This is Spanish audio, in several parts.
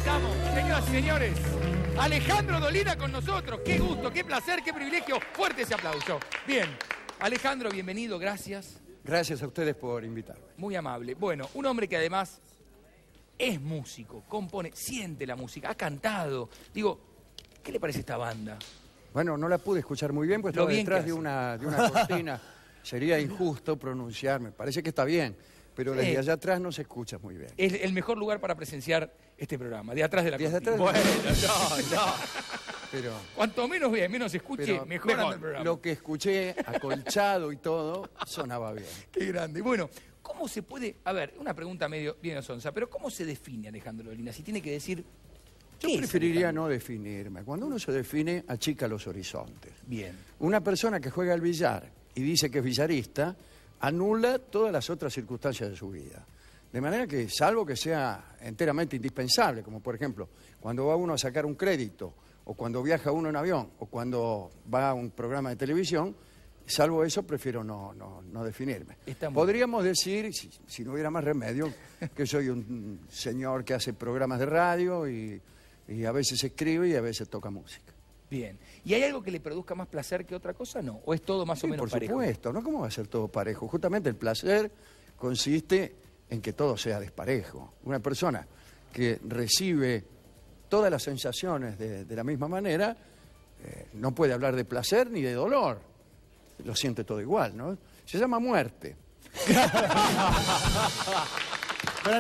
estamos, señoras y señores. Alejandro Dolina con nosotros. Qué gusto, qué placer, qué privilegio. Fuerte ese aplauso. Bien. Alejandro, bienvenido, gracias. Gracias a ustedes por invitarme. Muy amable. Bueno, un hombre que además es músico, compone, siente la música, ha cantado. Digo, ¿qué le parece esta banda? Bueno, no la pude escuchar muy bien, pues estaba detrás de una cortina. Sería injusto pronunciarme. Parece que está bien, pero desde allá atrás no se escucha muy bien. Es el mejor lugar para presenciar este programa, de atrás de la cortina. Atrás bueno, no. Pero, cuanto menos bien, menos escuche, mejor anda el programa. Lo que escuché, acolchado y todo, sonaba bien. Qué grande. Bueno, ¿cómo se puede...? A ver, una pregunta medio bien sonsa, pero ¿cómo se define Alejandro Dolina? Si tiene que decir... Yo preferiría no definirme. Cuando uno se define, achica los horizontes. Bien. Una persona que juega al billar y dice que es billarista, anula todas las otras circunstancias de su vida. De manera que, salvo que sea enteramente indispensable, como por ejemplo, cuando va uno a sacar un crédito, o cuando viaja uno en avión, o cuando va a un programa de televisión, salvo eso, prefiero no definirme. Podríamos decir, si no hubiera más remedio, que soy un señor que hace programas de radio y a veces escribe y a veces toca música. Bien. ¿Y hay algo que le produzca más placer que otra cosa? ¿No? ¿O es todo más o menos parejo? Por supuesto, ¿no? ¿Cómo va a ser todo parejo? Justamente el placer consiste en que todo sea desparejo. Una persona que recibe todas las sensaciones de la misma manera, no puede hablar de placer ni de dolor. Lo siente todo igual, ¿no? Se llama muerte. Pero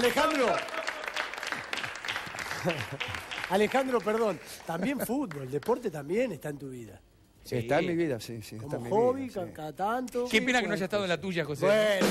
Alejandro, perdón, también fútbol, deporte también está en tu vida. Sí. Está en mi vida, sí. Como está en mi hobby, vida, sí. cada tanto. Qué pena que no haya estado en la tuya, José. Bueno.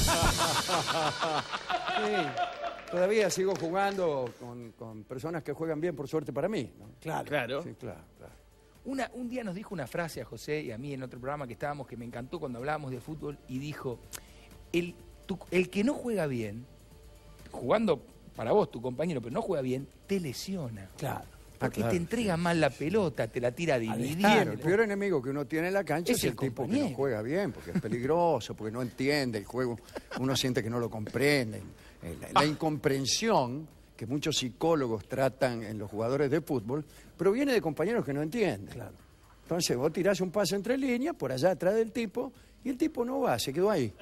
Sí. Todavía sigo jugando con personas que juegan bien, por suerte para mí, ¿no? Claro. Sí, claro. Un día nos dijo una frase a José y a mí en otro programa que estábamos, que me encantó cuando hablábamos de fútbol, y dijo, el que no juega bien, jugando para vos, tu compañero, pero no juega bien, te lesiona. Claro. Porque te entrega mal la pelota, te la tira a dividir. Claro, el peor enemigo que uno tiene en la cancha es el tipo compañero. que no juega bien, porque es peligroso, porque no entiende el juego, uno siente que no lo comprende. La incomprensión que muchos psicólogos tratan en los jugadores de fútbol proviene de compañeros que no entienden. Claro. Entonces vos tirás un pase entre líneas, por allá atrás del tipo, y el tipo no va, se quedó ahí.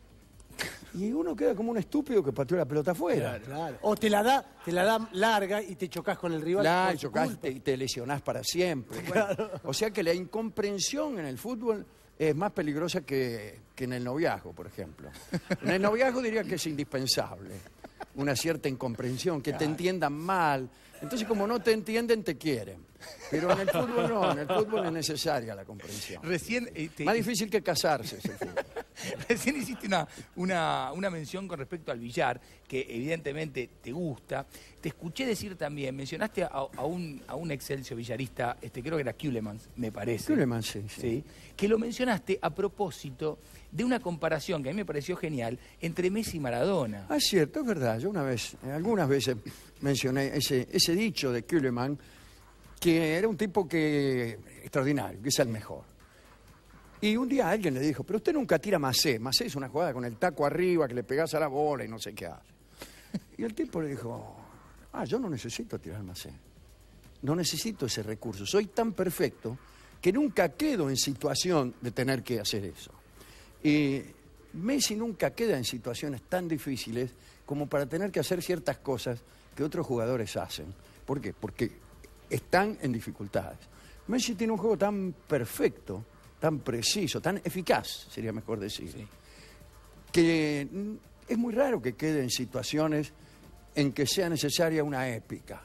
Y uno queda como un estúpido que pateó la pelota afuera. Claro. O te la da larga y te chocas con el rival. Claro, chocás y te lesionás para siempre. Claro. Bueno, o sea que la incomprensión en el fútbol es más peligrosa que en el noviazgo, por ejemplo. En el noviazgo diría que es indispensable una cierta incomprensión, que te entiendan mal. Entonces, como no te entienden, te quieren. Pero en el fútbol no, en el fútbol es necesaria la comprensión. Recién... Más difícil que casarse es el fútbol. Recién hiciste una mención con respecto al billar, que evidentemente te gusta. Te escuché decir también, mencionaste a un excelso billarista, creo que era Keulemans, me parece. Keulemans, sí. Que lo mencionaste a propósito de una comparación que a mí me pareció genial entre Messi y Maradona. Ah, es cierto, es verdad. Yo algunas veces mencioné ese dicho de Keulemans, que era un tipo extraordinario, que es el mejor. Y un día alguien le dijo, pero usted nunca tira macé. Macé es una jugada con el taco arriba, que le pegás a la bola y no sé qué hace. Y el tipo le dijo, yo no necesito tirar macé. No necesito ese recurso. Soy tan perfecto que nunca quedo en situación de tener que hacer eso. Y Messi nunca queda en situaciones tan difíciles como para tener que hacer ciertas cosas que otros jugadores hacen. ¿Por qué? Porque están en dificultades. Messi tiene un juego tan perfecto, tan preciso, tan eficaz, sería mejor decir, sí, que es muy raro que quede en situaciones en que sea necesaria una épica.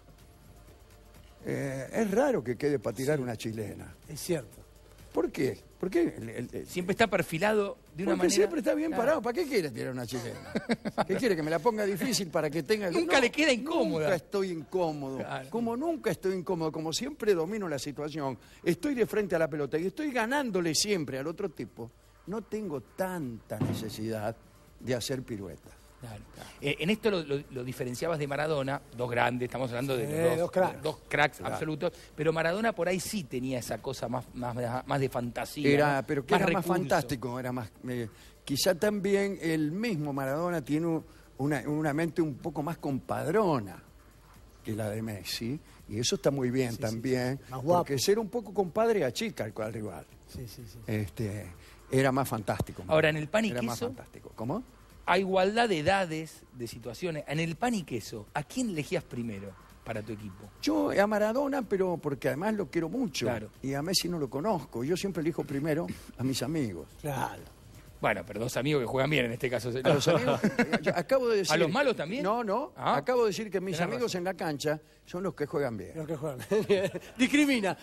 Es raro que quede para tirar una chilena. Es cierto. ¿Por qué? ¿Por qué? Siempre está perfilado de una manera... siempre está bien parado. ¿Para qué quiere tirar una chilena? ¿Qué quiere? ¿Que me la ponga difícil para que tenga... Nunca le queda incómoda. Nunca estoy incómodo. Claro. Como nunca estoy incómodo, como siempre domino la situación, estoy de frente a la pelota y estoy ganándole siempre al otro tipo, no tengo tanta necesidad de hacer piruetas. Claro. En esto lo diferenciabas de Maradona, dos grandes, estamos hablando de dos cracks absolutos, pero Maradona por ahí sí tenía esa cosa más de fantasía. Pero que era más fantástico, era más... quizá también el mismo Maradona tiene una mente un poco más compadrona. que la de Messi, y eso está muy bien también, Más guapo. porque ser un poco compadre achica al rival. Sí, sí, sí. Era más fantástico. Ahora, en el pan y era más queso, fantástico. ¿Cómo? a igualdad de edades, de situaciones, en el pan y queso, ¿a quién elegías primero para tu equipo? Yo a Maradona, pero porque además lo quiero mucho. Claro. Y a Messi no lo conozco. Yo siempre elijo primero a mis amigos. Claro. Bueno, pero dos amigos que juegan bien en este caso. A los amigos, yo acabo de decir... ¿A los malos también? No. Ah. Acabo de decir que mis Tenés amigos razón. en la cancha son los que juegan bien. Los que juegan. discrimina.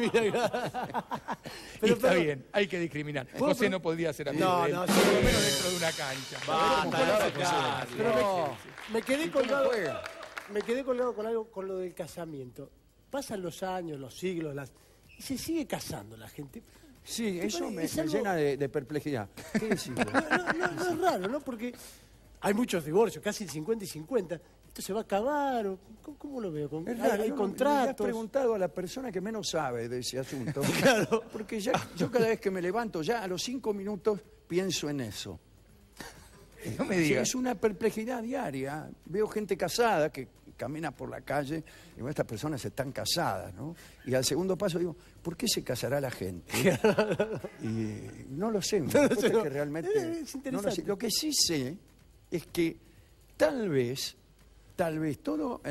Y está bien, hay que discriminar. José no podría ser amigo No, de él, no, por sí. lo menos dentro de una cancha. Pero me quedé colgado. juega? Me quedé colgado con algo, con lo del casamiento. Pasan los años, los siglos, y se sigue casando la gente. Sí, eso me Es algo- llena de perplejidad. ¿Qué decís vos? No es raro, ¿no? Porque hay muchos divorcios, casi el 50 y 50. ¿Esto se va a acabar? ¿O ¿Cómo lo veo? Es Hay raro, ¿no? Me has contratos. preguntado a la persona que menos sabe de ese asunto. Claro. Porque ya, yo cada vez que me levanto, ya a los 5 minutos, pienso en eso. No me Sí, digas. es una perplejidad diaria. Veo gente casada que camina por la calle y digo, estas personas están casadas, ¿no? Y al segundo paso digo, ¿por qué se casará la gente? Y no lo sé, sé, es no. que realmente Es no lo interesante. sé. Lo que sí sé es que tal vez todo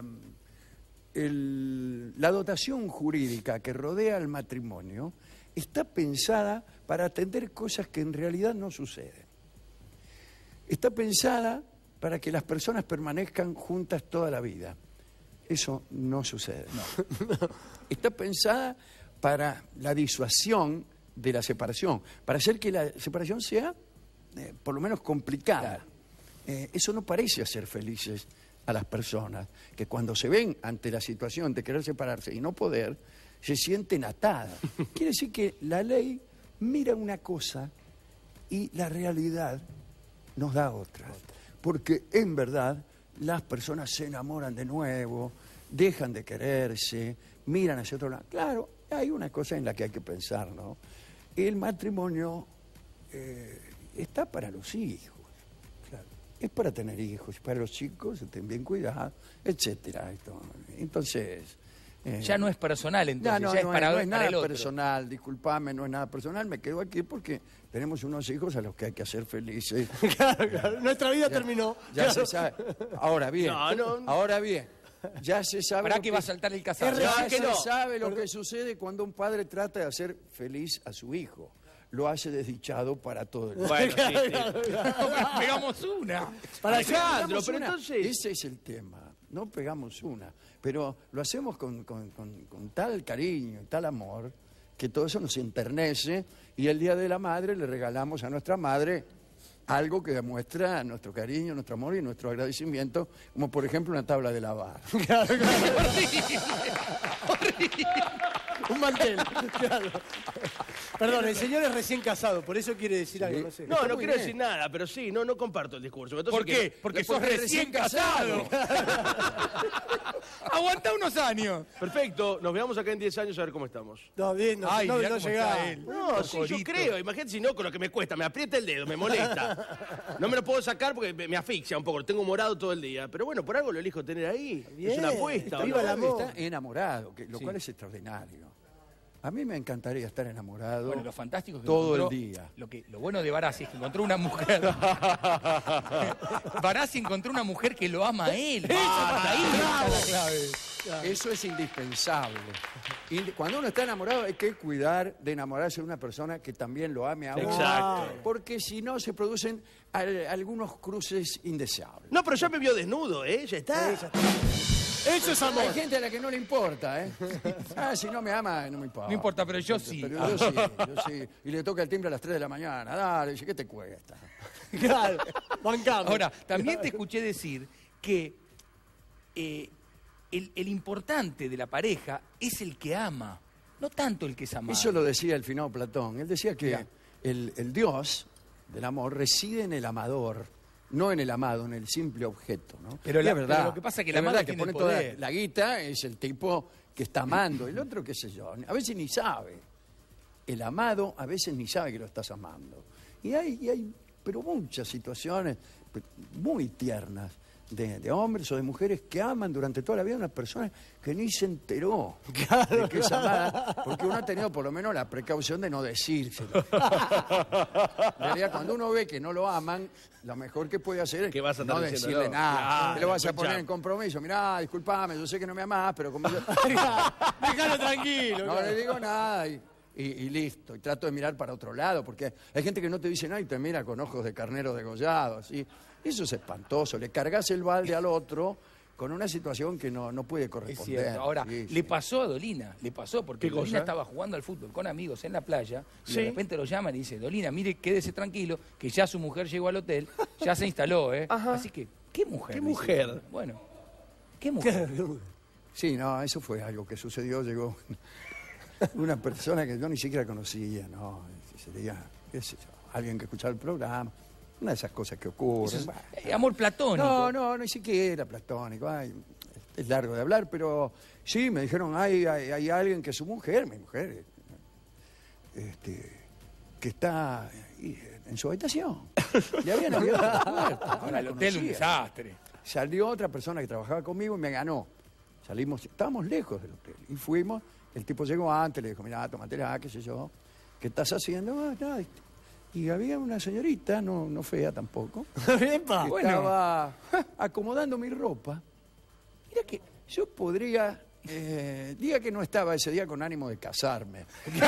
la dotación jurídica que rodea al matrimonio está pensada para atender cosas que en realidad no suceden. Está pensada para que las personas permanezcan juntas toda la vida. Eso no sucede. Está pensada para la disuasión de la separación, para hacer que la separación sea por lo menos complicada. Eso no parece hacer felices a las personas, que cuando se ven ante la situación de querer separarse y no poder, se sienten atadas. Quiere decir que la ley mira una cosa y la realidad nos da otra. Porque en verdad las personas se enamoran de nuevo, dejan de quererse, miran hacia otro lado. Claro, hay una cosa en la que hay que pensar, ¿no? El matrimonio está para los hijos. Claro. Es para tener hijos, para los chicos, estén bien cuidados, etcétera. Entonces... Ya no es personal, entonces, no, ya es no, para, no es para el nada otro. personal, disculpame, no es nada personal, me quedo aquí porque tenemos unos hijos a los que hay que hacer felices. Claro. Nuestra vida terminó. Ya Claro. se sabe. Ahora bien, ya se sabe. ¿Para lo qué va a saltar el casado? ya que se no. sabe lo que sucede cuando un padre trata de hacer feliz a su hijo. Lo hace desdichado para todo el mundo. Bueno, sí, sí. Pegamos una. Alejandro, Pegamos pero una. entonces... Ese es el tema. No pegamos una. Pero lo hacemos con tal cariño y tal amor que todo eso nos enternece y el Día de la Madre le regalamos a nuestra madre algo que demuestra nuestro cariño, nuestro amor y nuestro agradecimiento, como por ejemplo una tabla de lavar. Un mantel. Claro. Perdón, el señor es recién casado, por eso quiere decir algo, no sé. No, Está no muy quiero bien. decir nada, pero sí, no comparto el discurso. Entonces, ¿Por qué? Porque sos recién casado. Aguanta unos años. Perfecto, nos veamos acá en 10 años a ver cómo estamos. No, bien, no, Ay, no, mirá no cómo llegaba. está él. No, sí, yo Cocorito. creo. Imagínate si no, con lo que me cuesta. Me aprieta el dedo, me molesta. No me lo puedo sacar porque me asfixia un poco. Lo tengo morado todo el día. Pero bueno, por algo lo elijo tener ahí. Bien, Es una apuesta. ¿o viva no? el amor. Está enamorado, lo cual es extraordinario. A mí me encantaría estar enamorado Bueno, lo fantástico es que todo el encontró- día. Lo bueno de Barassi es que encontró una mujer. Barassi encontró una mujer que lo ama a él. Ahí está la clave. Eso es indispensable. Y cuando uno está enamorado hay que cuidar de enamorarse de una persona que también lo ame a uno. Exacto. Porque si no se producen algunos cruces indeseables. No, pero ya me vio desnudo, ¿eh? Ya está. Eso es amor. Hay gente a la que no le importa, ¿eh? Ah, si no me ama, no me importa. No importa, pero yo sí. Pero yo sí. Y le toca el timbre a las 3 de la mañana. Dale, dice, ¿qué te cuesta? Claro, bancamos. Ahora, también te escuché decir que el importante de la pareja es el que ama, no tanto el que es amado. Eso lo decía el finado Platón. Él decía que Ya. el Dios del amor reside en el amador, no en el amado, en el simple objeto, ¿no? Pero Y la- es verdad, pero lo que pasa es que el es amado verdad tiene pone el toda poder. la guita es el tipo que está amando, el otro qué sé yo, a veces ni sabe. El amado a veces ni sabe que lo estás amando. Y hay pero muchas situaciones muy tiernas de hombres o de mujeres que aman durante toda la vida a una persona que ni se enteró de que es amada, porque uno ha tenido por lo menos la precaución de no decírselo. En realidad, cuando uno ve que no lo aman, lo mejor que puede hacer es ¿Qué vas a no estar decirle diciéndolo? nada. Claro, Te lo vas a escuchá. poner en compromiso. Mirá, disculpame, yo sé que no me amás, pero como yo... Déjalo tranquilo. No le digo nada y listo. Y trato de mirar para otro lado, porque hay gente que no te dice nada y te mira con ojos de carnero degollado, así. Eso es espantoso. Le cargas el balde al otro con una situación que no puede Es corresponder. cierto. Ahora, Sí, le sí. pasó a Dolina, le pasó, porque ¿Qué Dolina cosa? estaba jugando al fútbol con amigos en la playa y Sí. de repente lo llaman y dice, Dolina, mire, quédese tranquilo, que ya su mujer llegó al hotel, ya se instaló, ¿eh? Ajá. Así que, ¿qué mujer? ¿Qué dice. mujer? Bueno, ¿qué mujer? Sí, no, eso fue algo que sucedió. Llegó una persona que yo ni siquiera conocía, ¿no? Sería, qué sé yo, alguien que escuchaba el programa. Una de esas cosas que ocurren. Eso es, amor platónico. No, ni siquiera platónico. Ay, es largo de hablar, pero sí, me dijeron, hay alguien que es su mujer, mi mujer, que está en su habitación. Le habían abierto la puerta. no Ahora, la el hotel un conocía. desastre. Salió otra persona que trabajaba conmigo y me ganó. Estábamos lejos del hotel. Y fuimos, el tipo llegó antes, le dijo, mirá, tómatela, qué sé yo. ¿Qué estás haciendo? "Ah, nada". Y había una señorita, no fea tampoco, Epa. que estaba acomodando mi ropa. Mira que yo podría... diga que no estaba ese día con ánimo de casarme.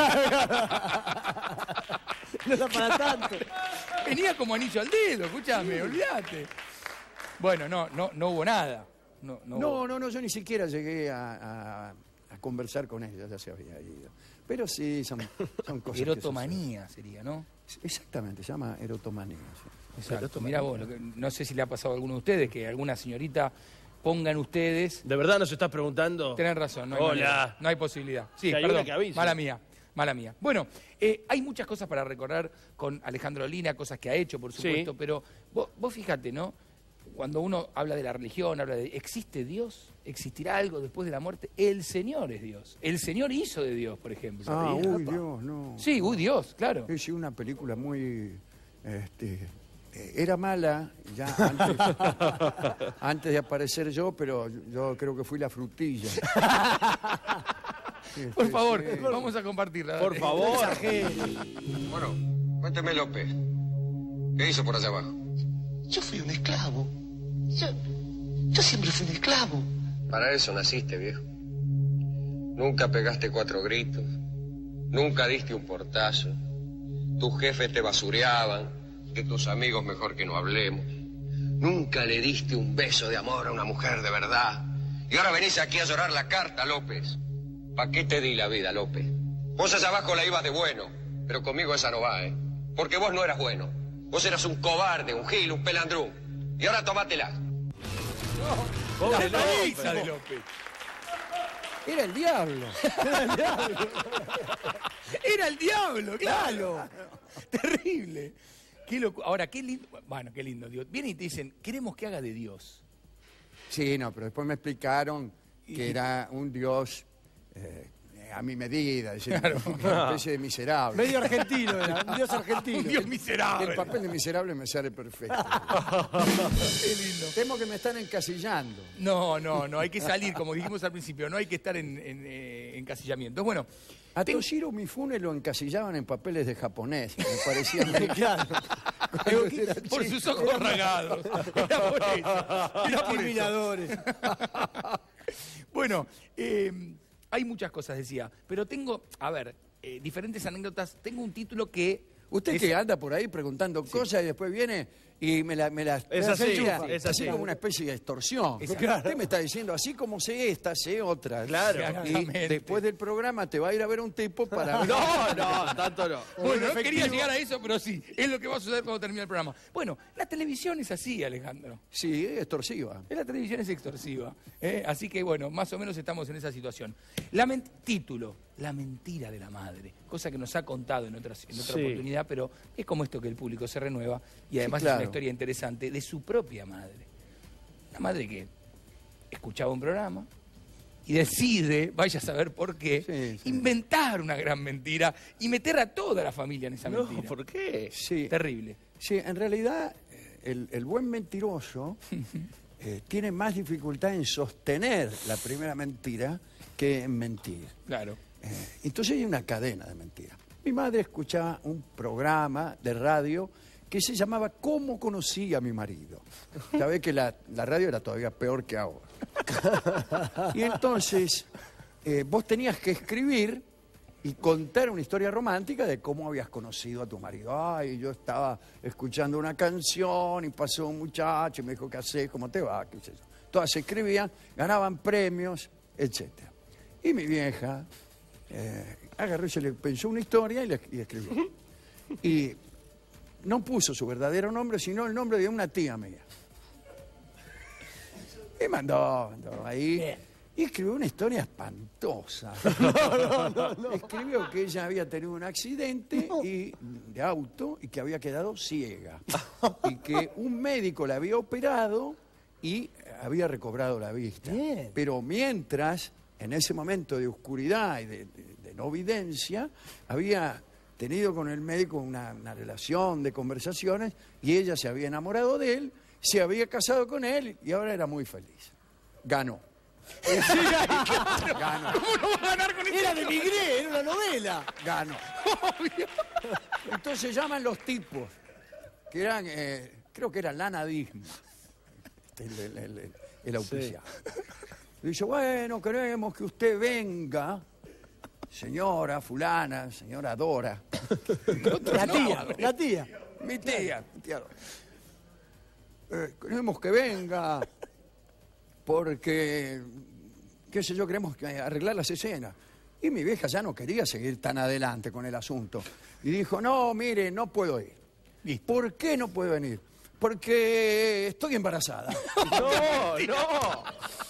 No era para tanto. Venía como anillo al dedo, escúchame, olvídate. Bueno, no hubo nada. No hubo. No, yo ni siquiera llegué a conversar con ella, ya se había ido. Pero sí, son cosas Erotomanía sería, ¿no? que suceden. Exactamente, se llama erotomanía. Sí. Exacto. Mira vos, no sé si le ha pasado a alguno de ustedes, que alguna señorita pongan ustedes... ¿De verdad nos estás preguntando? Tenés razón, no hay, Hola. manera, no hay posibilidad. Sí, Si hay perdón, una que avise. mala mía. Bueno, hay muchas cosas para recorrer con Alejandro Dolina, cosas que ha hecho, por supuesto, Sí. pero vos fíjate, ¿no? Cuando uno habla de la religión, habla de ¿existe Dios? ¿Existirá algo después de la muerte? El Señor es Dios. El Señor hizo de Dios, por ejemplo. Ah, ¿sabías? uy, Dios, no. Sí, Dios, claro. Es una película muy... era mala ya antes de aparecer yo, pero yo creo que fui la frutilla. Por favor, sí. vamos a compartirla. Por favor. Bueno, cuénteme, López. ¿Qué hizo por allá abajo? Yo fui un esclavo. Yo siempre fui un esclavo. Para eso naciste, viejo. Nunca pegaste 4 gritos. Nunca diste un portazo. Tus jefes te basureaban. Que tus amigos mejor que no hablemos. Nunca le diste un beso de amor a una mujer de verdad. Y ahora venís aquí a llorar la carta, López. ¿Para qué te di la vida, López? Vos allá abajo la ibas de bueno. Pero conmigo esa no va, ¿eh? Porque vos no eras bueno. Vos eras un cobarde, un gil, un pelandrún. Y ahora tomátela. Pobre La López. pizza de López. Era el diablo. Era el diablo, claro. Terrible. Qué loco. Ahora, qué lindo. Bueno, qué lindo, Dios. Vienen y te dicen, queremos que haga de Dios. Sí, no, pero después me explicaron que era un Dios a mi medida, es decir, una especie de miserable. Medio argentino era, un dios argentino. Un Dios El miserable. papel de miserable me sale perfecto. Qué lindo. Temo que me están encasillando. No, hay que salir, como dijimos al principio, no hay que estar en encasillamientos. Bueno, A Toshiro Mifune lo encasillaban en papeles de japonés. Me parecía muy Claro. cuando era por chico. sus ojos rasgados. Era por eso. Era por eso. Discriminadores. Bueno, hay muchas cosas, decía, pero tengo, a ver, diferentes anécdotas. Tengo un título que... Usted que anda por ahí preguntando cosas y después viene y me las Es así, tira, es así. como una especie de extorsión. Usted me está diciendo, así como sé esta, sé otra. Claro. Y Exactamente. después del programa te va a ir a ver un tipo para... No, tanto no. Bueno, no quería llegar a eso, pero sí, es lo que va a suceder cuando termine el programa. Bueno, la televisión es así, Alejandro. Sí, es extorsiva. La televisión es extorsiva. Así que, bueno, más o menos estamos en esa situación. Título, La mentira de la madre. Cosa que nos ha contado en otra Sí. oportunidad, pero es como esto que el público se renueva y además claro. es una historia interesante de su propia madre. Una madre que escuchaba un programa y decide, vaya a saber por qué, Sí, sí. inventar una gran mentira y meter a toda la familia en esa No, mentira. ¿por qué? Sí, Terrible. sí, en realidad el buen mentiroso tiene más dificultad en sostener la primera mentira que en mentir. Claro. Entonces hay una cadena de mentiras. Mi madre escuchaba un programa de radio que se llamaba ¿Cómo conocí a mi marido? Sabés que la radio era todavía peor que ahora. Y entonces vos tenías que escribir y contar una historia romántica de cómo habías conocido a tu marido. Ay, yo estaba escuchando una canción y pasó un muchacho y me dijo, ¿qué haces? ¿Cómo te va? ¿Qué sé yo? Todas se escribían, ganaban premios, etc. Y mi vieja agarró y se le pensó una historia y escribió. Y no puso su verdadero nombre, sino el nombre de una tía mía. Y mandó ahí. Bien. Y escribió una historia espantosa. Escribió que ella había tenido un accidente de auto y que había quedado ciega. Y que un médico la había operado y había recobrado la vista. Bien. Pero mientras, en ese momento de oscuridad y de no videncia, había tenido con el médico una relación de conversaciones y ella se había enamorado de él, se había casado con él y ahora era muy feliz. Ganó. Ganó. ¿Cómo no va a ganar con Era de Migré, era una novela. Ganó. Entonces llaman los tipos, que eran, creo que era Lana Disma, el auspiciado. Y dice, bueno, queremos que usted venga, señora fulana, señora Dora. La tía. Mi tía Dora. Queremos que venga porque, qué sé yo, queremos arreglar las escenas. Y mi vieja ya no quería seguir tan adelante con el asunto. Y dijo, no, mire, no puedo ir. ¿Y por qué no puedo venir? Porque estoy embarazada. No.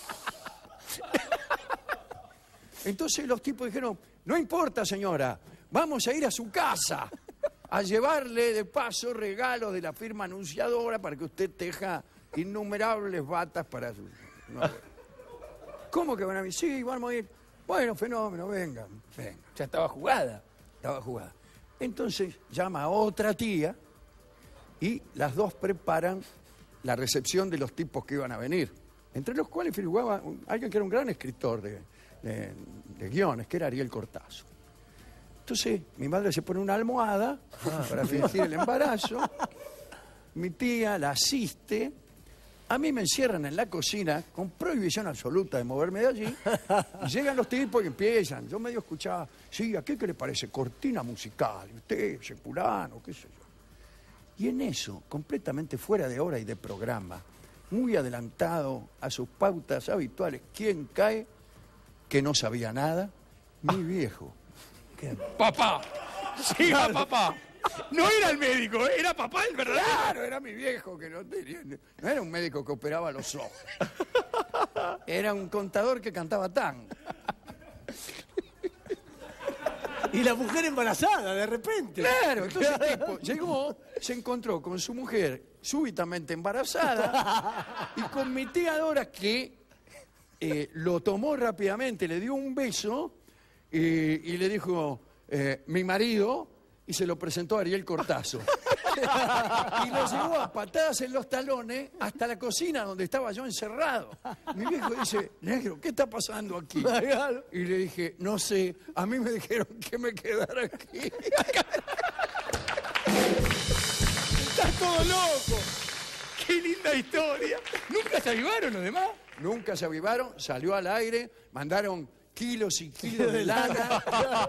Entonces los tipos dijeron, no importa, señora, vamos a ir a su casa a llevarle de paso regalos de la firma anunciadora para que usted teja innumerables batas para su... No. ¿Cómo que van a ir? Sí, vamos a ir. Bueno, fenómeno, vengan. Ya estaba jugada. Estaba jugada. Entonces llama a otra tía y las dos preparan la recepción de los tipos que iban a venir. Entre los cuales figuraba alguien que era un gran escritor de guiones, que era Ariel Cortázar. Entonces, mi madre se pone una almohada para fingir el embarazo. Mi tía la asiste. A mí me encierran en la cocina con prohibición absoluta de moverme de allí. Y llegan los tipos y empiezan. Yo medio escuchaba, sí, ¿a qué le parece? Cortina musical. Y usted, Sepulano, qué sé yo. Y en eso, completamente fuera de hora y de programa, muy adelantado a sus pautas habituales, ¿quién cae? Que no sabía nada. Mi viejo. ¡Papá! ¡Siga, papá! No era el médico, era papá el verdadero. Claro, era mi viejo que no tenía... No era un médico que operaba los ojos. Era un contador que cantaba tango. Y la mujer embarazada, de repente. Claro, entonces el tipo llegó, se encontró con su mujer súbitamente embarazada y con mi tía Dora que lo tomó rápidamente, le dio un beso y le dijo, mi marido, y se lo presentó a Ariel Cortázar. Y lo llevó a patadas en los talones hasta la cocina donde estaba yo encerrado. Mi viejo dice, negro, ¿qué está pasando aquí? Y le dije, no sé, a mí me dijeron que me quedara aquí. ¡Está todo loco! ¡Qué linda historia! ¿Nunca se avivaron los demás? Nunca se avivaron, salió al aire, mandaron kilos y kilos de lana.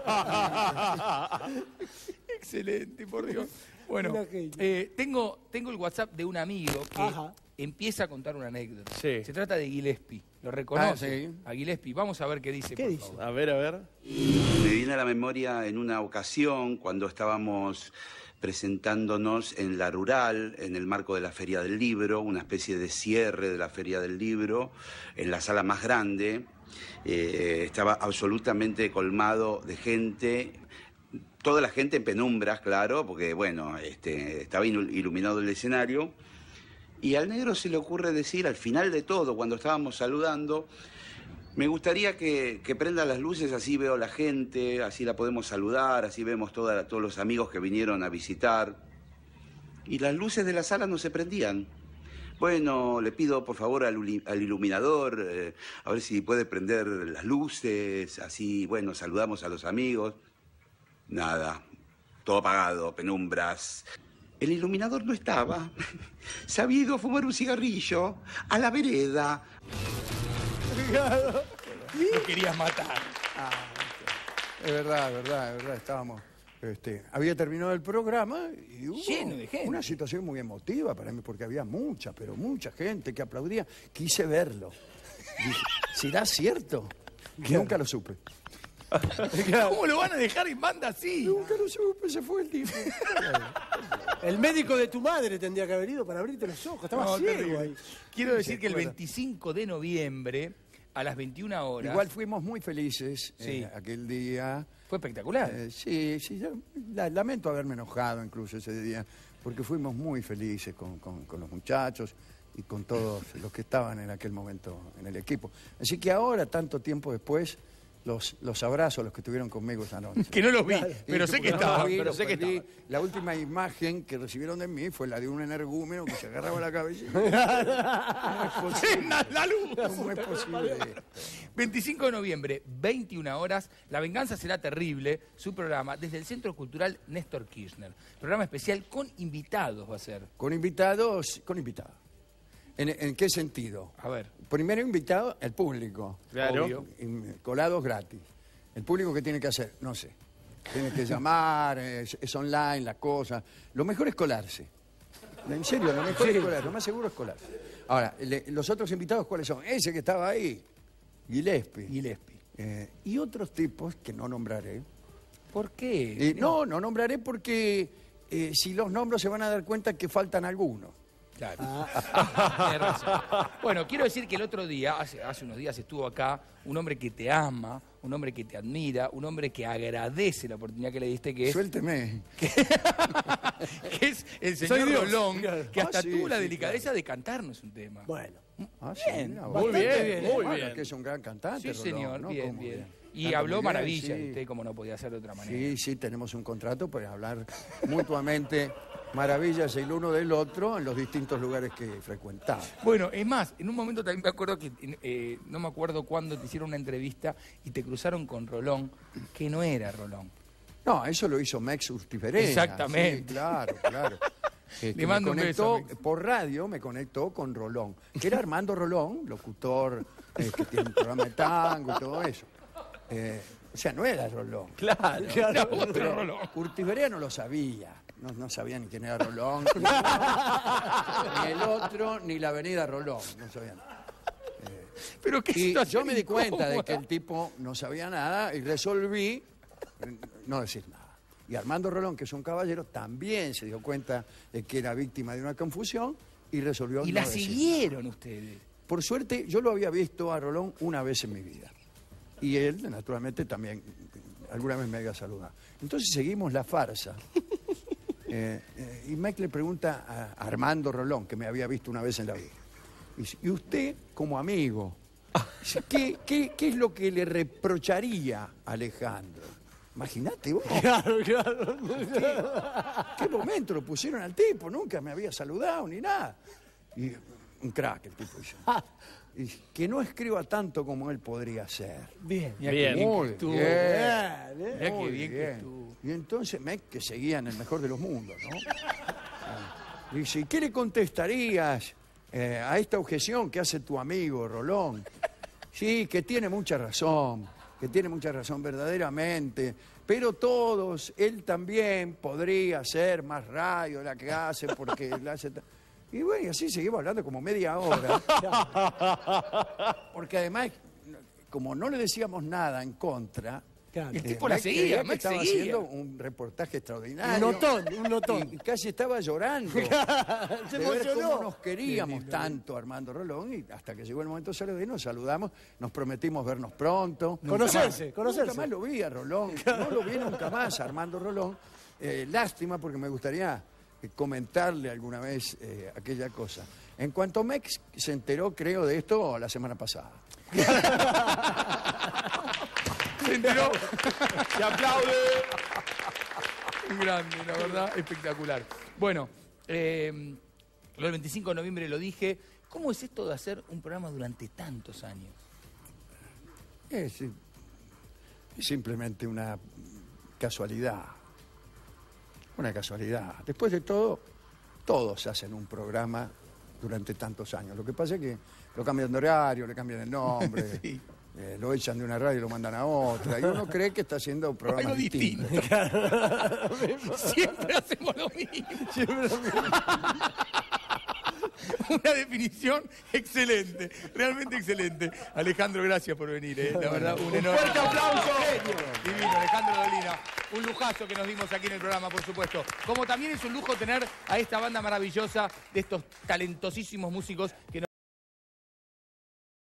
Excelente, por Dios. Bueno, Una genio. tengo el WhatsApp de un amigo que Ajá. empieza a contar una anécdota. Sí. Se trata de Gillespie. ¿Lo reconoce? Ah, sí. A Gillespie. Vamos a ver qué dice. ¿Qué por dice? favor. A ver. Me viene a la memoria en una ocasión cuando estábamos presentándonos en la Rural, en el marco de la Feria del Libro, una especie de cierre de la Feria del Libro, en la sala más grande. Estaba absolutamente colmado de gente, toda la gente en penumbras, claro, porque bueno, estaba iluminado el escenario. Y al negro se le ocurre decir, al final de todo, cuando estábamos saludando, me gustaría que prenda las luces, así veo la gente, así la podemos saludar, así vemos todos los amigos que vinieron a visitar. Y las luces de la sala no se prendían. Bueno, le pido por favor al iluminador, a ver si puede prender las luces, así, bueno, saludamos a los amigos. Nada, todo apagado, penumbras. El iluminador no estaba. Se había ido a fumar un cigarrillo a la vereda. Lo querías matar. Es verdad, estábamos... había terminado el programa y hubo Lleno de gente. una situación muy emotiva para mí, porque había mucha gente que aplaudía. Quise verlo. Dije, ¿será cierto? Nunca lo supe. ¿Cómo lo van a dejar en banda así? Nunca lo supe, se fue el tipo. El médico de tu madre tendría que haber ido para abrirte los ojos. Estaba No, ciego terrible. ahí. Quiero decir que el acuerda. 25 de noviembre, a las 21 horas... Igual fuimos muy felices Sí. aquel día. Fue espectacular. Sí, yo lamento haberme enojado incluso ese día, porque fuimos muy felices con los muchachos y con todos los que estaban en aquel momento en el equipo. Así que ahora, tanto tiempo después, los abrazo a los que estuvieron conmigo esa noche. Que no los vi, Y pero sé que no estaban. los vi, Pero los sé que perdí. estaban. La última imagen que recibieron de mí fue la de un energúmeno que se agarraba la cabeza. ¡Llena la luz! ¿Cómo es posible esto? 25 de noviembre, 21 horas, La Venganza Será Terrible, su programa, desde el Centro Cultural Néstor Kirchner. Programa especial con invitados va a ser. Con invitados. ¿En qué sentido? A ver. Primero invitado, el público. Claro. Obvio. Colados gratis. ¿El público qué tiene que hacer? No sé. Tiene que llamar, es online la cosa. Lo mejor es colarse. En serio, lo mejor es colarse. Lo más seguro es colarse. Ahora, los otros invitados, ¿cuáles son? Ese que estaba ahí, Gillespie. Y otros tipos que no nombraré. ¿Por qué? No nombraré porque si los nombro se van a dar cuenta que faltan algunos. Claro. Tienes razón. Bueno, quiero decir que el otro día, hace unos días estuvo acá un hombre que te ama, un hombre que te admira, un hombre que agradece la oportunidad que le diste, que es, Suélteme. que es el señor Soy Dios. Rolón, que hasta sí, tuvo la sí, delicadeza de cantarnos un tema. Bueno. Bien, mira, muy bien, muy Bueno, bien. que es un gran cantante. Sí, Rolón, señor, ¿no? bien, ¿Cómo bien. que? Y Canta habló muy bien, maravilla, sí. usted como no podía ser de otra manera. Sí, tenemos un contrato para hablar mutuamente maravillas el uno del otro en los distintos lugares que frecuentamos. Bueno, es más, en un momento también me acuerdo que, no me acuerdo cuándo te hicieron una entrevista y te cruzaron con Rolón, que no era Rolón. No, eso lo hizo Mex Urtiferena. Exactamente. Sí, claro. Que Le mando un me beso, conectó, Mex. por radio me conectó con Rolón, que era Armando Rolón, locutor, que tiene un programa de tango y todo eso. O sea, no era Rolón. Claro. Era otro Rolón. Urtiferena no lo sabía. No sabía ni quién era Rolón. Ni el otro, ni la avenida Rolón. No sabían. Pero qué Y situación yo me di cuenta de incómoda. que el tipo no sabía nada y resolví no decir nada. Y Armando Rolón, que es un caballero, también se dio cuenta de que era víctima de una confusión y resolvió Y no la decir. siguieron ustedes. Por suerte, yo lo había visto a Rolón una vez en mi vida. Y él, naturalmente, también alguna vez me había saludado. Entonces seguimos la farsa. Y Mike le pregunta a Armando Rolón, que me había visto una vez en la vida. Dice, ¿y usted, como amigo, dice, qué es lo que le reprocharía a Alejandro? Imagínate vos. Claro. ¿Qué momento lo pusieron al tipo? Nunca me había saludado ni nada. Y un crack el tipo dice. Y que no escriba tanto como él podría ser. Bien. Mirá Bien. qué bien Muy que estuvo. bien. Bien. Mirá qué Muy bien que estuvo. Y entonces Mec, que seguía en el mejor de los mundos, ¿no? Dice, ¿y qué le contestarías a esta objeción que hace tu amigo Rolón? Sí, que tiene mucha razón verdaderamente, pero todos, él también podría hacer más radio de la que hace porque él hace... Y bueno, y así seguimos hablando como media hora. Porque además, como no le decíamos nada en contra... Claro. El tipo la Mike seguía, creía que Mike estaba seguía. haciendo un reportaje extraordinario. Un notón. Y casi estaba llorando. Se de ver emocionó. cómo nos queríamos tanto, Armando Rolón, y hasta que llegó el momento de saludar, nos saludamos, nos prometimos vernos pronto. Conocerse. Nunca más lo vi a Rolón, no lo vi nunca más a Armando Rolón. Lástima, porque me gustaría comentarle alguna vez aquella cosa. En cuanto a Mex, se enteró, creo, de esto la semana pasada. Se enteró. Se aplaude. Un grande, la verdad, espectacular. Bueno, Lo del 25 de noviembre lo dije. ¿Cómo es esto de hacer un programa durante tantos años? Es simplemente una casualidad. Una casualidad. Después de todo, todos hacen un programa durante tantos años. Lo que pasa es que lo cambian de horario, le cambian el nombre, Sí. Lo echan de una radio y lo mandan a otra. Y uno cree que está haciendo un programa Algo distinto. Siempre hacemos lo mismo. Una definición excelente, realmente excelente. Alejandro, gracias por venir, la verdad, un enorme fuerte aplauso. Divino, Alejandro Dolina. Un lujazo que nos dimos aquí en el programa, por supuesto. Como también es un lujo tener a esta banda maravillosa de estos talentosísimos músicos que nos